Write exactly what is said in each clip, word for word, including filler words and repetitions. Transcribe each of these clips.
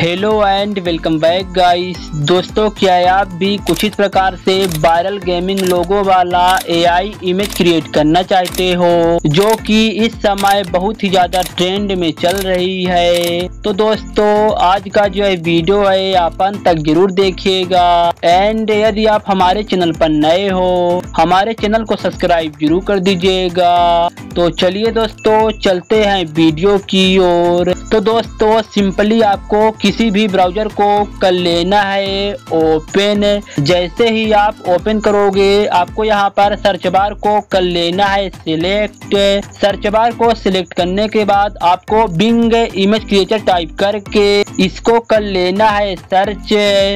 Hello and welcome back guys. दोस्तों, क्या आप भी कुछ इस प्रकार से वायरल गेमिंग लोगो वाला एआई इमेज क्रिएट करना चाहते हो जो कि इस समय बहुत ही ज्यादा ट्रेंड में चल रही है? तो दोस्तों, आज का जो है वीडियो है आप अंत तक जरूर देखिएगा। एंड यदि आप हमारे चैनल पर नए हो, हमारे चैनल को सब्सक्राइब जरूर कर दीजिएगा। तो चलिए दोस्तों, चलते हैं वीडियो की ओर। तो दोस्तों, सिंपली आपको किसी भी ब्राउजर को कर लेना है ओपन। जैसे ही आप ओपन करोगे, आपको यहाँ पर सर्च बार को कर लेना है सिलेक्ट। सर्च बार को सिलेक्ट करने के बाद आपको बिंग इमेज क्रिएटर टाइप करके इसको कर लेना है सर्च।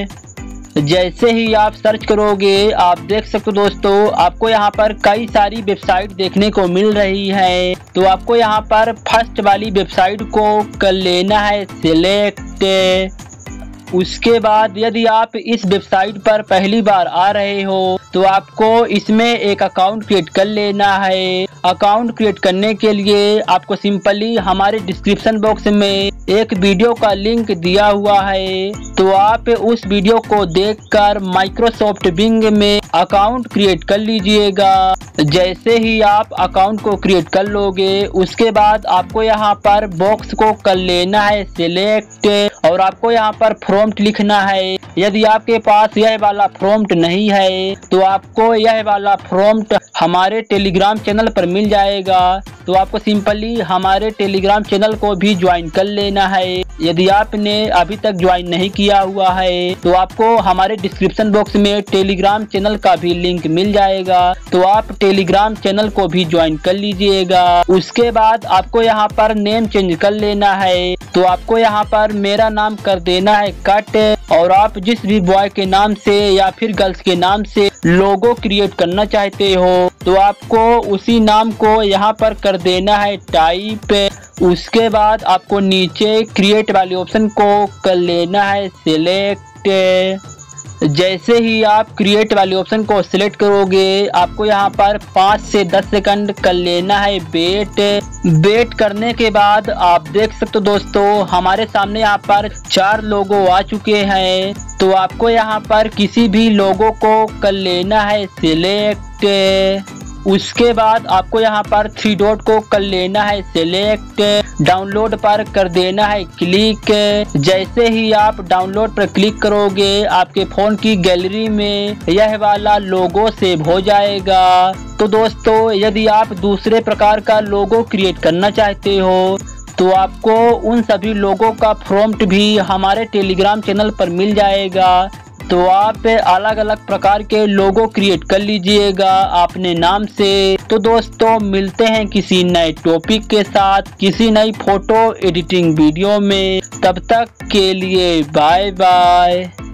जैसे ही आप सर्च करोगे, आप देख सकते हो दोस्तों, आपको यहाँ पर कई सारी वेबसाइट देखने को मिल रही है। तो आपको यहाँ पर फर्स्ट वाली वेबसाइट को कर लेना है सिलेक्ट। उसके बाद यदि आप इस वेबसाइट पर पहली बार आ रहे हो तो आपको इसमें एक अकाउंट क्रिएट कर लेना है। अकाउंट क्रिएट करने के लिए आपको सिंपली हमारे डिस्क्रिप्शन बॉक्स में एक वीडियो का लिंक दिया हुआ है, तो आप उस वीडियो को देखकर माइक्रोसॉफ्ट बिंग में अकाउंट क्रिएट कर लीजिएगा। जैसे ही आप अकाउंट को क्रिएट कर लोगे, उसके बाद आपको यहाँ पर बॉक्स को कर लेना है सिलेक्ट और आपको यहाँ पर प्रॉम्प्ट लिखना है। यदि आपके पास यह वाला प्रॉम्प्ट नहीं है तो आपको यह वाला प्रॉम्प्ट हमारे टेलीग्राम चैनल पर मिल जाएगा। तो आपको सिंपली हमारे टेलीग्राम चैनल को भी ज्वाइन कर लेना है। यदि आपने अभी तक ज्वाइन नहीं किया हुआ है तो आपको हमारे डिस्क्रिप्शन बॉक्स में टेलीग्राम चैनल का भी लिंक मिल जाएगा, तो आप टेलीग्राम चैनल को भी ज्वाइन कर लीजिएगा। उसके बाद आपको यहाँ पर नेम चेंज कर लेना है। तो आपको यहाँ पर मेरा नाम कर देना है कट, और आप जिस भी बॉय के नाम से या फिर गर्ल्स के नाम से लोगो क्रिएट करना चाहते हो तो आपको उसी नाम को यहाँ पर कर देना है टाइप। उसके बाद आपको नीचे क्रिएट वाले ऑप्शन को कर लेना है सिलेक्ट। जैसे ही आप क्रिएट वाले ऑप्शन को सिलेक्ट करोगे, आपको यहाँ पर पाँच से दस सेकंड कर लेना है वेट। वेट करने के बाद आप देख सकते हो दोस्तों, हमारे सामने यहाँ पर चार लोगो आ चुके हैं। तो आपको यहाँ पर किसी भी लोगो को कर लेना है सिलेक्ट। उसके बाद आपको यहाँ पर थ्री डॉट को कर लेना है सिलेक्ट। डाउनलोड पर कर देना है क्लिक। जैसे ही आप डाउनलोड पर क्लिक करोगे, आपके फोन की गैलरी में यह वाला लोगो सेव हो जाएगा। तो दोस्तों, यदि आप दूसरे प्रकार का लोगो क्रिएट करना चाहते हो तो आपको उन सभी लोगों का प्रॉम्प्ट भी हमारे टेलीग्राम चैनल पर मिल जाएगा। तो आप अलग अलग प्रकार के लोगो क्रिएट कर लीजिएगा अपने नाम से। तो दोस्तों, मिलते हैं किसी नए टॉपिक के साथ, किसी नई फोटो एडिटिंग वीडियो में। तब तक के लिए बाय बाय।